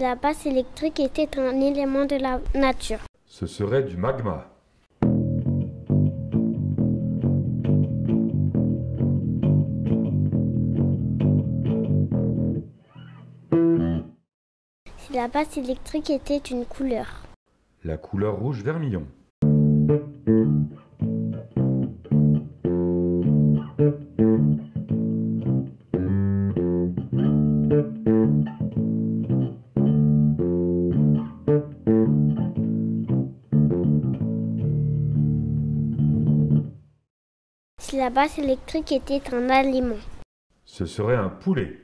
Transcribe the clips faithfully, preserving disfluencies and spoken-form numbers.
la base électrique était un élément de la nature. Ce serait du magma. Si la base électrique était une couleur. La couleur rouge vermillon. Si la base électrique était un aliment. Ce serait un poulet.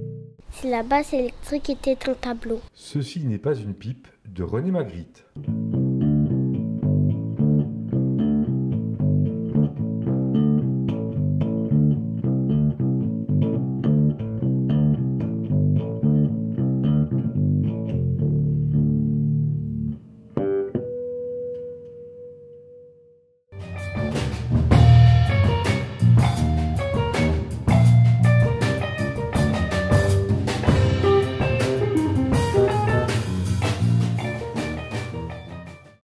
Si la base électrique était un tableau. Ceci n'est pas une pipe de René Magritte.